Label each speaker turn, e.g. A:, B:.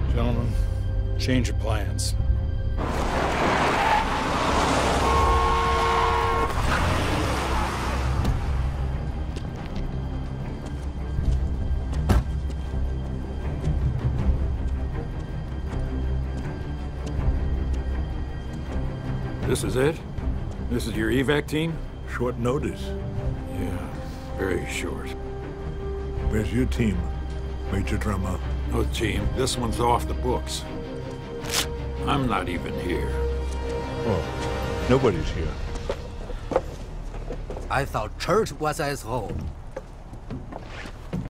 A: Gentlemen, change your plans.
B: This is it? This is your evac team?
C: Short notice.
B: Yeah, very short.
C: Where's your team, Major Drummer?
B: No team. This one's off the books. I'm not even here.
C: Oh, nobody's here.
D: I thought church was at home.